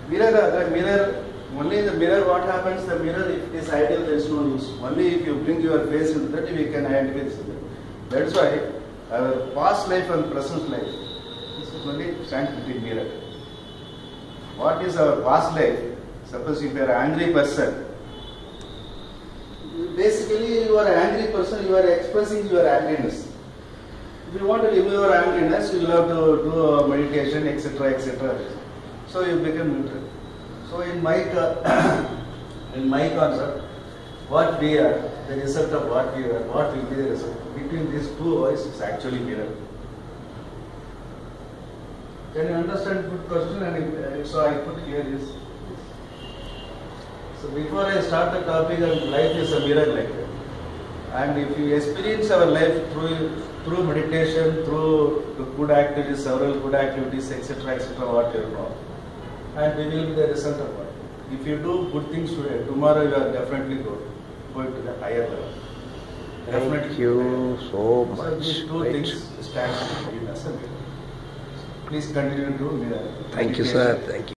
Mirror, only in the mirror what happens, the mirror if it is ideal there is no use. Only if you bring your face into that we can identify this. That is why our past life and present life is only stands between mirror. What is our past life? Suppose if you are an angry person, basically you are an angry person, you are expressing your angriness. If you want to remove your angriness, you will have to do meditation, etc., etc. So you become neutral. So in my concept, what we are, the result of what we are, what will be the result. Between these two voices is actually mirror. Can you understand good question? And so I put here is. So before I start the topic, life is a mirror like that. And if you experience our life through meditation, through good activities, several good activities, etc., etc., what you know, and we will be the result of what. If you do good things today, tomorrow you are definitely going to the higher level. Thank you so much. So these two things stand between us and mirror. Please continue to Thank you, sir. Thank you.